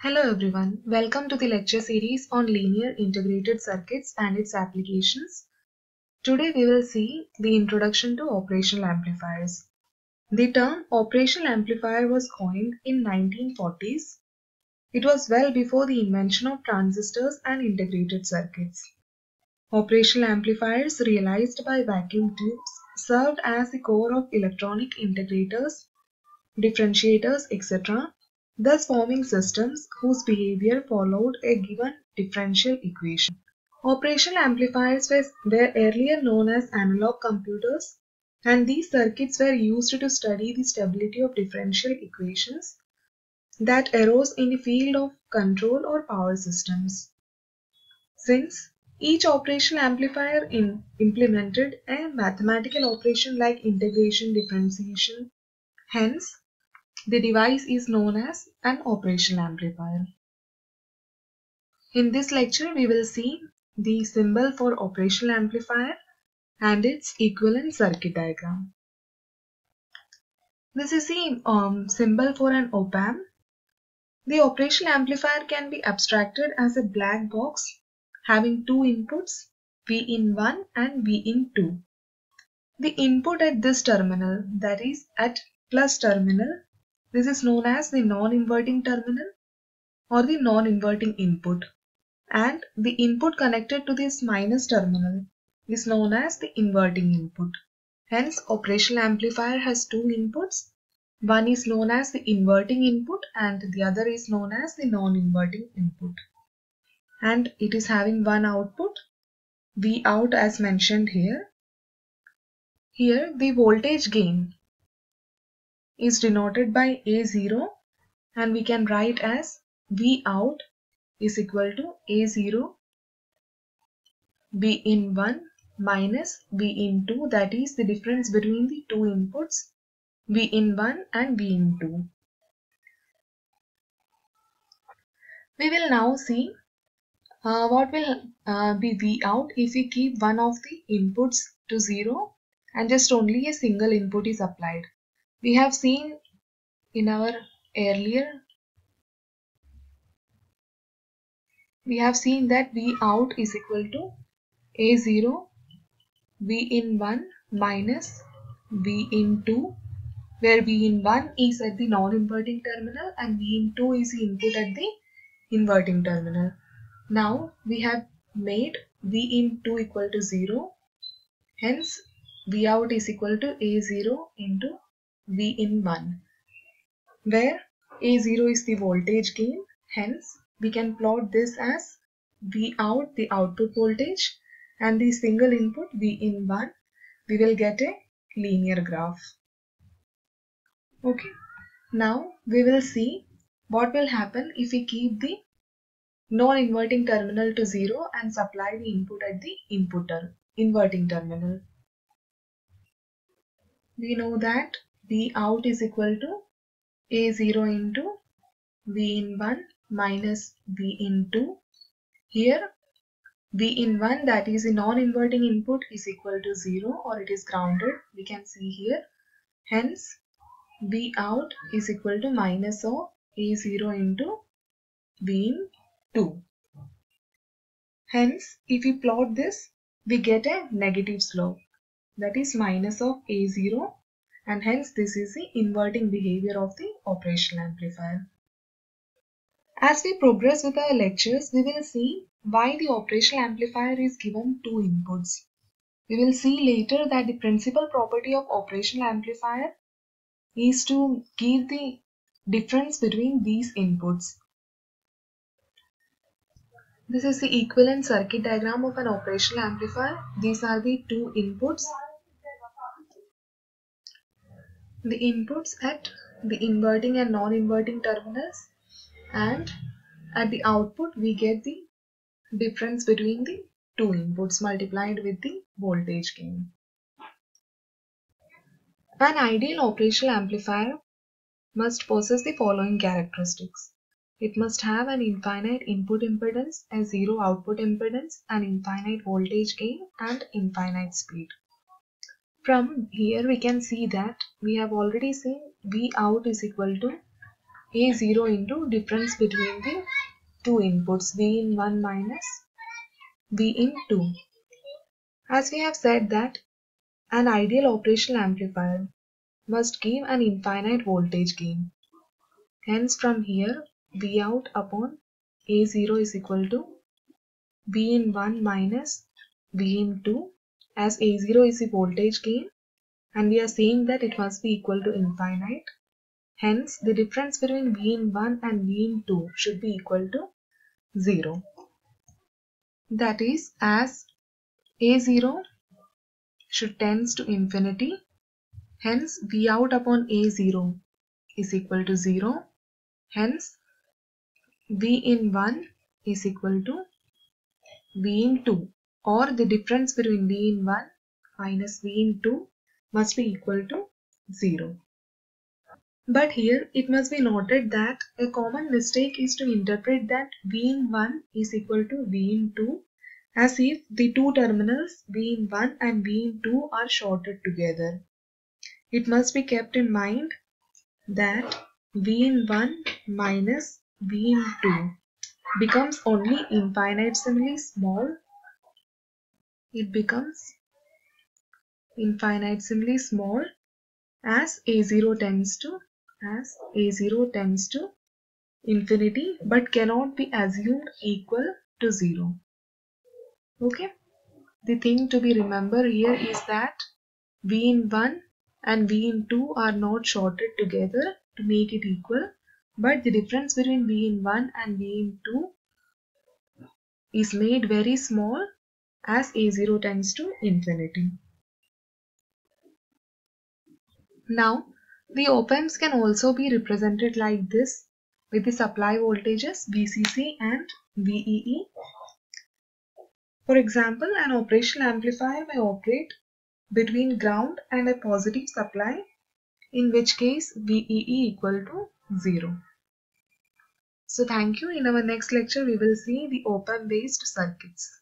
Hello everyone, welcome to the lecture series on linear integrated circuits and its applications. Today we will see the introduction to operational amplifiers. The term operational amplifier was coined in 1940s. It was well before the invention of transistors and integrated circuits. Operational amplifiers realized by vacuum tubes served as the core of electronic integrators, differentiators, etc., thus forming systems whose behavior followed a given differential equation. Operational amplifiers were earlier known as analog computers, and these circuits were used to study the stability of differential equations that arose in the field of control or power systems. Since each operational amplifier implemented a mathematical operation like integration, differentiation, hence the device is known as an operational amplifier. In this lecture, we will see the symbol for operational amplifier and its equivalent circuit diagram. This is the symbol for an op-amp. The operational amplifier can be abstracted as a black box having two inputs, Vin1 and Vin2. The input at this terminal, that is at plus terminal, this is known as the non-inverting terminal or the non-inverting input, and the input connected to this minus terminal is known as the inverting input. Hence, operational amplifier has two inputs. One is known as the inverting input and the other is known as the non-inverting input. And it is having one output, V out, as mentioned here. Here, the voltage gain is denoted by A0, and we can write as V out is equal to A0 Vin1 minus Vin2, that is the difference between the two inputs Vin1 and Vin2. We will now see what will be V out if we keep one of the inputs to 0 and just only a single input is applied. We have seen in our earlier, we have seen that V out is equal to A0 Vin1 minus Vin2, where Vin1 is at the non-inverting terminal and Vin2 is the input at the inverting terminal. Now we have made Vin2 equal to 0. Hence V out is equal to A0 into Vin1, where A0 is the voltage gain. Hence we can plot this as V out, the output voltage, and the single input Vin1. We will get a linear graph. Okay. Now we will see what will happen if we keep the non-inverting terminal to 0 and supply the input at the inverting terminal. We know that V out is equal to A0 into Vin1 minus Vin2. Here Vin1, that is the non-inverting input, is equal to 0 or it is grounded. We can see here. Hence V out is equal to minus of A0 into Vin2. Hence, if we plot this, we get a negative slope, that is minus of A0, and hence this is the inverting behavior of the operational amplifier. As we progress with our lectures, we will see why the operational amplifier is given two inputs. We will see later that the principal property of operational amplifier is to give the difference between these inputs. This is the equivalent circuit diagram of an operational amplifier. These are the two inputs. The inputs at the inverting and non-inverting terminals, and at the output we get the difference between the two inputs multiplied with the voltage gain. An ideal operational amplifier must possess the following characteristics. It must have an infinite input impedance, a zero output impedance, an infinite voltage gain, and infinite speed. From here we can see that we have already seen V out is equal to A0 into difference between the two inputs V in 1 minus V in 2. As we have said that an ideal operational amplifier must give an infinite voltage gain. Hence from here V out upon A0 is equal to V in 1 minus V in 2, as A0 is the voltage gain and we are saying that it must be equal to infinite. Hence the difference between V in 1 and V in 2 should be equal to 0. That is, as A0 should tends to infinity, hence V out upon A0 is equal to 0. Hence V in 1 is equal to V in 2, or the difference between V in 1 minus V in 2 must be equal to 0. But here it must be noted that a common mistake is to interpret that V in 1 is equal to V in 2 as if the two terminals V in 1 and V in 2 are shorted together. It must be kept in mind that V in 1 minus V in 2 becomes only infinitesimally small. It becomes infinitesimally small as A0 tends to infinity, but cannot be assumed equal to 0. Okay. The thing to be remembered here is that V in 1 and V in 2 are not shorted together to make it equal, but the difference between V in 1 and V in 2 is made very small as A0 tends to infinity. Now, the op-amps can also be represented like this with the supply voltages VCC and VEE. For example, an operational amplifier may operate between ground and a positive supply, in which case VEE equal to 0. So thank you. In our next lecture, we will see the op-amp based circuits.